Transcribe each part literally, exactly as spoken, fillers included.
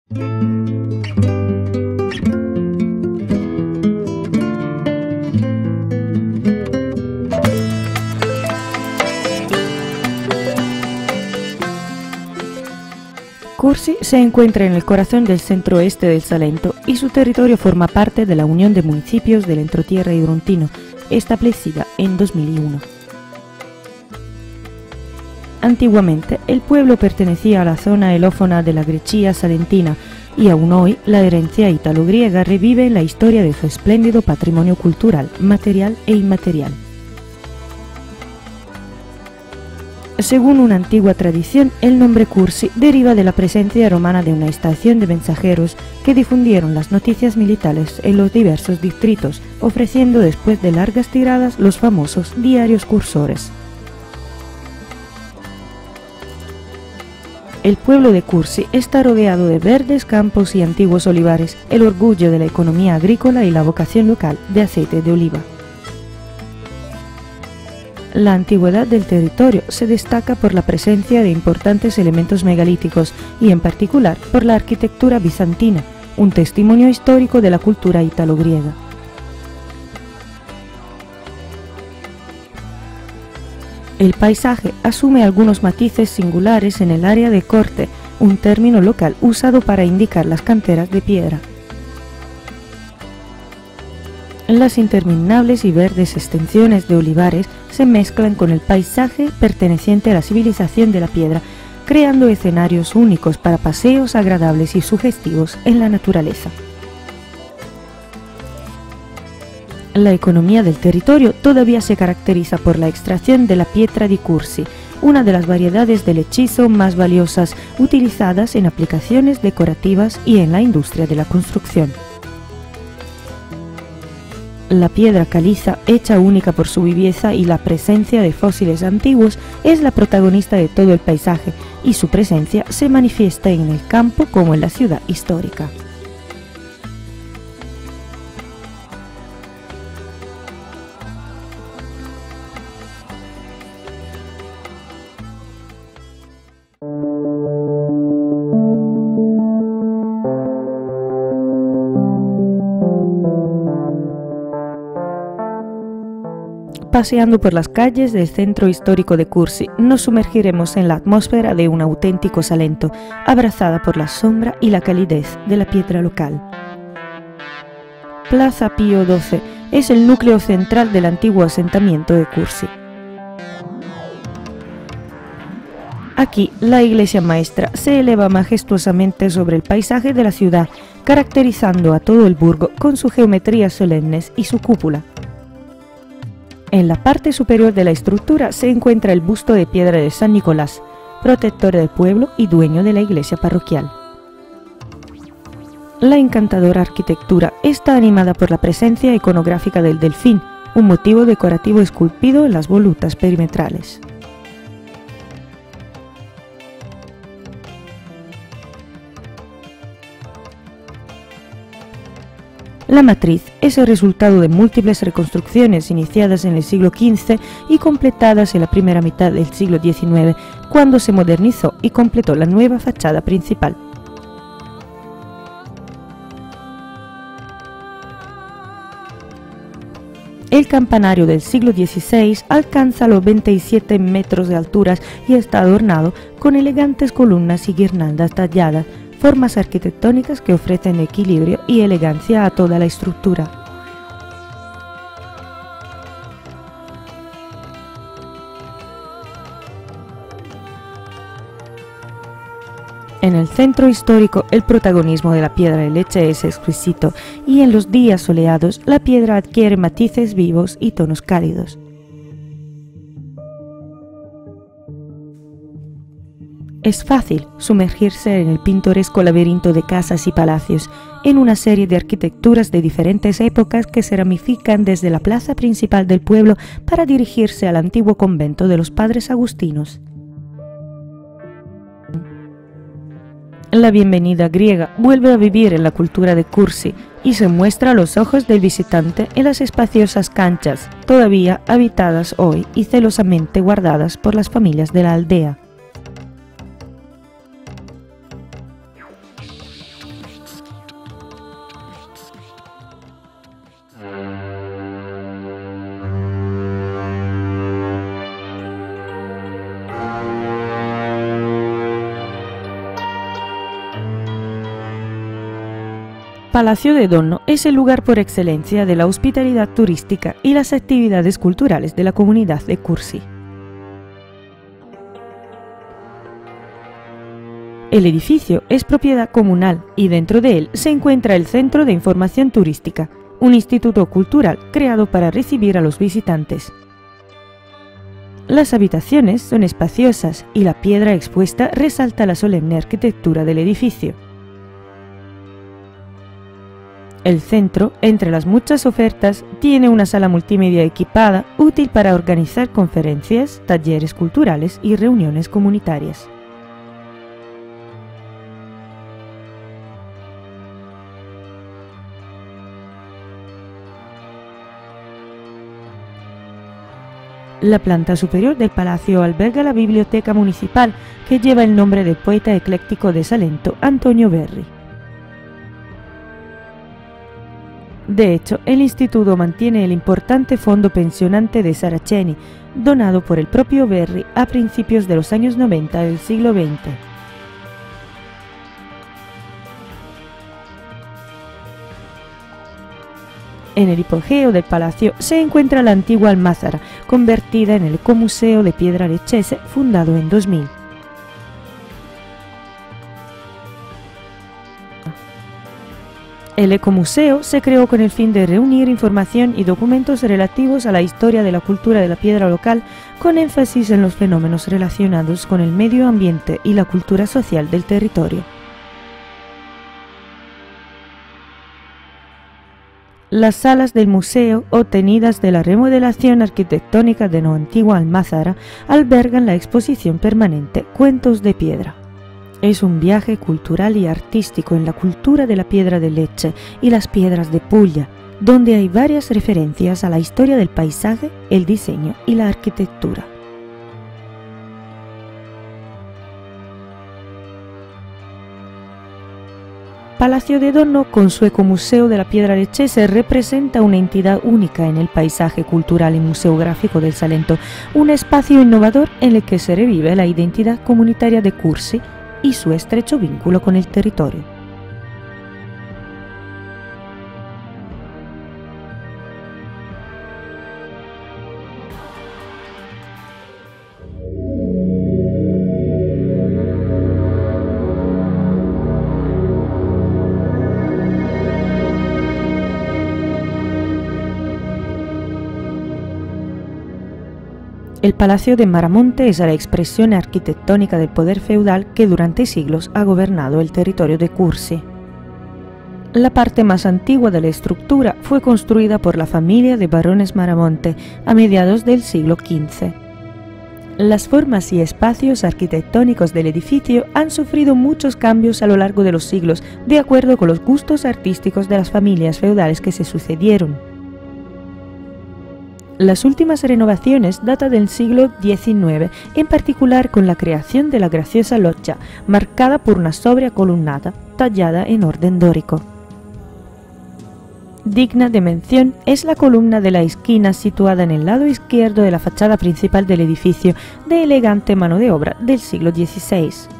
Cursi se encuentra en el corazón del centro-oeste del Salento y su territorio forma parte de la Unión de Municipios del Entroterra y Brontino, establecida en dos mil uno. Antiguamente, el pueblo pertenecía a la zona elófona de la Grecia salentina y aún hoy la herencia italo-griega revive en la historia de su espléndido patrimonio cultural, material e inmaterial. Según una antigua tradición, el nombre Cursi deriva de la presencia romana de una estación de mensajeros que difundieron las noticias militares en los diversos distritos, ofreciendo después de largas tiradas los famosos diarios cursores. El pueblo de Cursi está rodeado de verdes campos y antiguos olivares, el orgullo de la economía agrícola y la vocación local de aceite de oliva. La antigüedad del territorio se destaca por la presencia de importantes elementos megalíticos y en particular por la arquitectura bizantina, un testimonio histórico de la cultura italo-griega. El paisaje asume algunos matices singulares en el área de corte, un término local usado para indicar las canteras de piedra. Las interminables y verdes extensiones de olivares se mezclan con el paisaje perteneciente a la civilización de la piedra, creando escenarios únicos para paseos agradables y sugestivos en la naturaleza. La economía del territorio todavía se caracteriza por la extracción de la pietra di Cursi, una de las variedades del hechizo más valiosas utilizadas en aplicaciones decorativas y en la industria de la construcción. La piedra caliza, hecha única por su viveza y la presencia de fósiles antiguos, es la protagonista de todo el paisaje y su presencia se manifiesta en el campo como en la ciudad histórica. Paseando por las calles del centro histórico de Cursi, nos sumergiremos en la atmósfera de un auténtico Salento, abrazada por la sombra y la calidez de la piedra local. Plaza Pío doce es el núcleo central del antiguo asentamiento de Cursi. Aquí, la iglesia maestra se eleva majestuosamente sobre el paisaje de la ciudad, caracterizando a todo el burgo con sus geometrías solemnes y su cúpula. En la parte superior de la estructura se encuentra el busto de piedra de San Nicolás, protector del pueblo y dueño de la iglesia parroquial. La encantadora arquitectura está animada por la presencia iconográfica del delfín, un motivo decorativo esculpido en las volutas perimetrales. La matriz es el resultado de múltiples reconstrucciones iniciadas en el siglo quince y completadas en la primera mitad del siglo diecinueve, cuando se modernizó y completó la nueva fachada principal. El campanario del siglo dieciséis alcanza los veintisiete metros de altura y está adornado con elegantes columnas y guirnaldas talladas, formas arquitectónicas que ofrecen equilibrio y elegancia a toda la estructura. En el centro histórico, el protagonismo de la piedra de leche es exquisito y en los días soleados la piedra adquiere matices vivos y tonos cálidos. Es fácil sumergirse en el pintoresco laberinto de casas y palacios, en una serie de arquitecturas de diferentes épocas que se ramifican desde la plaza principal del pueblo para dirigirse al antiguo convento de los padres agustinos. La bienvenida griega vuelve a vivir en la cultura de Cursi y se muestra a los ojos del visitante en las espaciosas canchas, todavía habitadas hoy y celosamente guardadas por las familias de la aldea. Palacio de Donno es el lugar por excelencia de la hospitalidad turística y las actividades culturales de la comunidad de Cursi. El edificio es propiedad comunal y dentro de él se encuentra el Centro de Información Turística, un instituto cultural creado para recibir a los visitantes. Las habitaciones son espaciosas y la piedra expuesta resalta la solemne arquitectura del edificio. El centro, entre las muchas ofertas, tiene una sala multimedia equipada útil para organizar conferencias, talleres culturales y reuniones comunitarias. La planta superior del palacio alberga la biblioteca municipal, que lleva el nombre del poeta ecléctico de Salento, Antonio Verri. De hecho, el instituto mantiene el importante fondo pensionante de Saraceni, donado por el propio Verri a principios de los años noventa del siglo veinte. En el hipogeo del palacio se encuentra la antigua almázara, convertida en el Ecomuseo de Piedra Leccese, fundado en dos mil. El Ecomuseo se creó con el fin de reunir información y documentos relativos a la historia de la cultura de la piedra local, con énfasis en los fenómenos relacionados con el medio ambiente y la cultura social del territorio. Las salas del museo, obtenidas de la remodelación arquitectónica de la antigua almázara, albergan la exposición permanente Cuentos de Piedra. Es un viaje cultural y artístico en la cultura de la piedra de Lecce y las piedras de Puglia, donde hay varias referencias a la historia del paisaje, el diseño y la arquitectura. Palacio de Donno, con su Ecomuseo de la Piedra Leccese, representa una entidad única en el paisaje cultural y museográfico del Salento, un espacio innovador en el que se revive la identidad comunitaria de Cursi y su estrecho vínculo con el territorio. El Palacio de Maramonte es la expresión arquitectónica del poder feudal que durante siglos ha gobernado el territorio de Cursi. La parte más antigua de la estructura fue construida por la familia de barones Maramonte a mediados del siglo quince. Las formas y espacios arquitectónicos del edificio han sufrido muchos cambios a lo largo de los siglos, de acuerdo con los gustos artísticos de las familias feudales que se sucedieron. Las últimas renovaciones datan del siglo diecinueve, en particular con la creación de la graciosa loggia, marcada por una sobria columnata tallada en orden dórico. Digna de mención es la columna de la esquina situada en el lado izquierdo de la fachada principal del edificio, de elegante mano de obra del siglo dieciséis.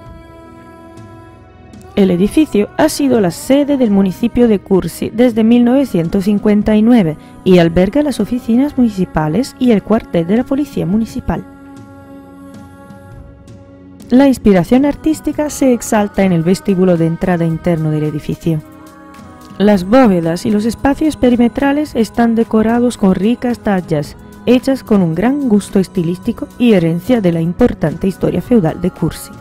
El edificio ha sido la sede del municipio de Cursi desde mil novecientos cincuenta y nueve y alberga las oficinas municipales y el cuartel de la policía municipal. La inspiración artística se exalta en el vestíbulo de entrada interno del edificio. Las bóvedas y los espacios perimetrales están decorados con ricas tallas, hechas con un gran gusto estilístico y herencia de la importante historia feudal de Cursi.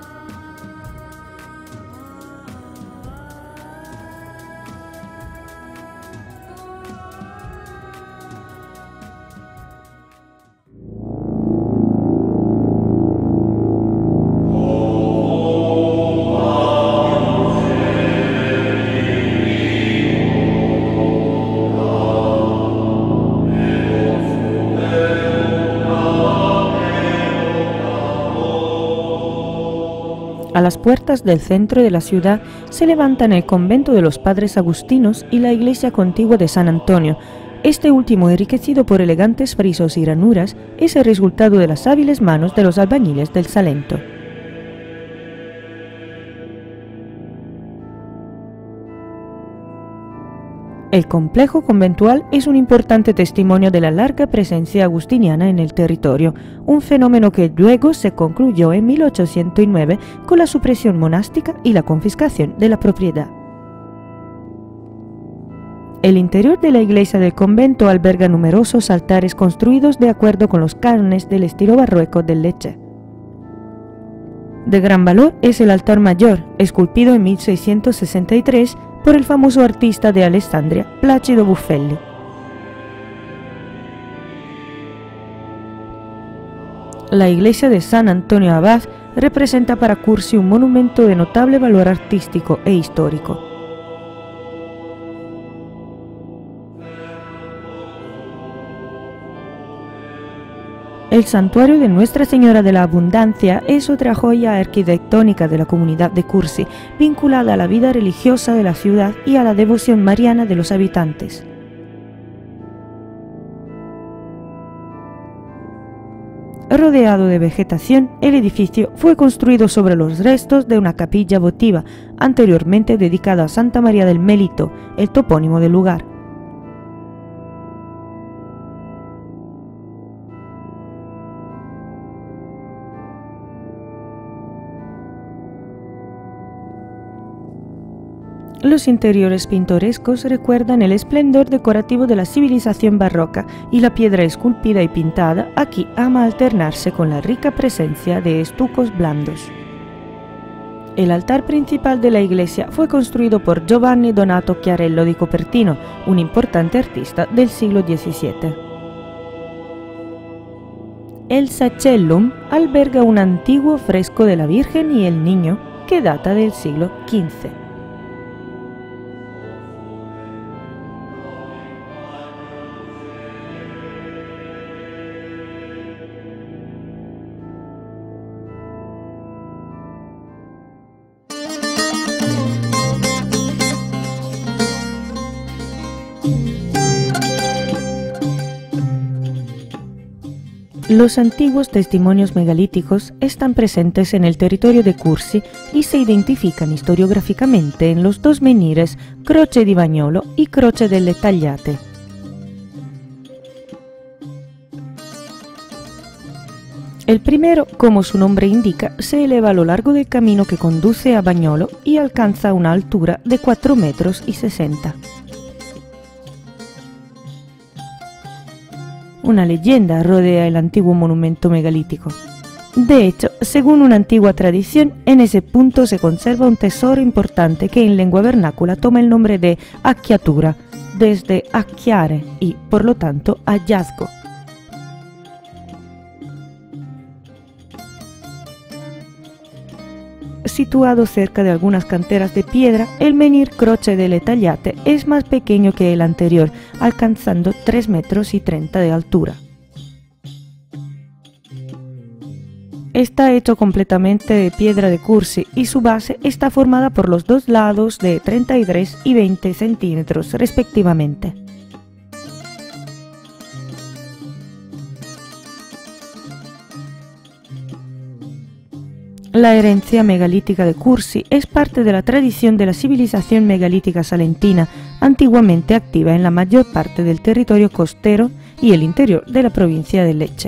A las puertas del centro de la ciudad se levantan el convento de los padres agustinos y la iglesia contigua de San Antonio. Este último, enriquecido por elegantes frisos y ranuras, es el resultado de las hábiles manos de los albañiles del Salento. El complejo conventual es un importante testimonio de la larga presencia agustiniana en el territorio, un fenómeno que luego se concluyó en mil ochocientos nueve con la supresión monástica y la confiscación de la propiedad. El interior de la iglesia del convento alberga numerosos altares construidos de acuerdo con los cánones del estilo barroco del Lecce. De gran valor es el altar mayor, esculpido en mil seiscientos sesenta y tres por el famoso artista de Alessandria, Placido Buffelli. La iglesia de San Antonio Abad representa para Cursi un monumento de notable valor artístico e histórico. El santuario de Nuestra Señora de la Abundancia es otra joya arquitectónica de la comunidad de Cursi, vinculada a la vida religiosa de la ciudad y a la devoción mariana de los habitantes. Rodeado de vegetación, el edificio fue construido sobre los restos de una capilla votiva, anteriormente dedicada a Santa María del Melito, el topónimo del lugar. Los interiores pintorescos recuerdan el esplendor decorativo de la civilización barroca y la piedra esculpida y pintada aquí ama alternarse con la rica presencia de estucos blandos. El altar principal de la iglesia fue construido por Giovanni Donato Chiarello di Copertino, un importante artista del siglo diecisiete. El Sacellum alberga un antiguo fresco de la Virgen y el Niño que data del siglo quince. Los antiguos testimonios megalíticos están presentes en el territorio de Cursi y se identifican historiográficamente en los dos menires Croce di Bagnolo y Croce delle Tagliate. El primero, como su nombre indica, se eleva a lo largo del camino que conduce a Bagnolo y alcanza una altura de cuatro metros y sesenta. Una leyenda rodea el antiguo monumento megalítico. De hecho, según una antigua tradición, en ese punto se conserva un tesoro importante que en lengua vernácula toma el nombre de acchiatura, desde acchiare y, por lo tanto, hallazgo. Situado cerca de algunas canteras de piedra, el menhir Croce delle Tagliate es más pequeño que el anterior, alcanzando tres metros y treinta de altura. Está hecho completamente de piedra de Cursi y su base está formada por los dos lados de treinta y tres y veinte centímetros respectivamente. La herencia megalítica de Cursi es parte de la tradición de la civilización megalítica salentina, antiguamente activa en la mayor parte del territorio costero y el interior de la provincia de Lecce.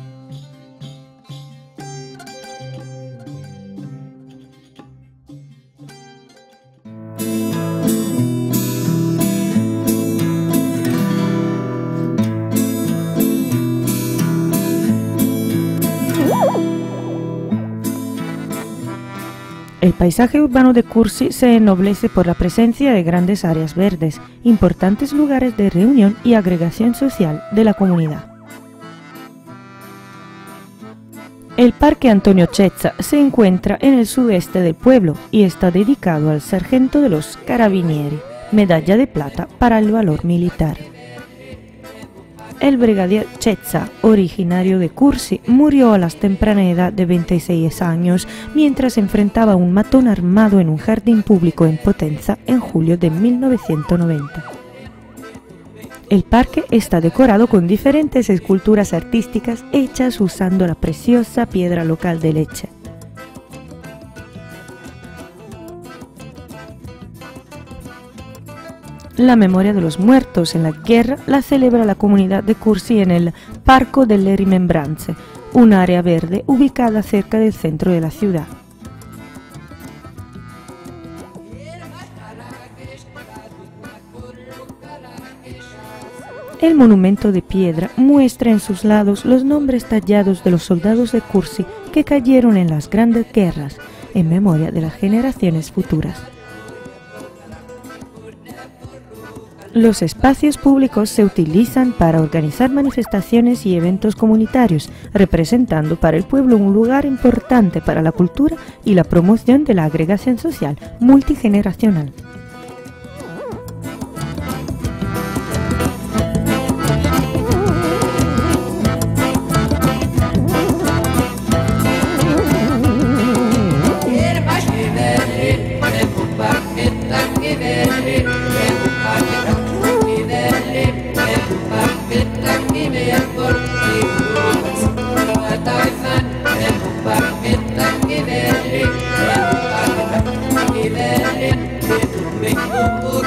El paisaje urbano de Cursi se ennoblece por la presencia de grandes áreas verdes, importantes lugares de reunión y agregación social de la comunidad. El Parque Antonio Cezza se encuentra en el sudeste del pueblo y está dedicado al sargento de los Carabinieri, medalla de plata para el valor militar. El brigadier Cezza, originario de Cursi, murió a la temprana edad de veintiséis años mientras enfrentaba a un matón armado en un jardín público en Potenza en julio de mil novecientos noventa. El parque está decorado con diferentes esculturas artísticas hechas usando la preciosa piedra local de Lecce. La memoria de los muertos en la guerra la celebra la comunidad de Cursi en el Parco delle Rimembranze, un área verde ubicada cerca del centro de la ciudad. El monumento de piedra muestra en sus lados los nombres tallados de los soldados de Cursi que cayeron en las grandes guerras, en memoria de las generaciones futuras. Los espacios públicos se utilizan para organizar manifestaciones y eventos comunitarios, representando para el pueblo un lugar importante para la cultura y la promoción de la agregación social multigeneracional. Make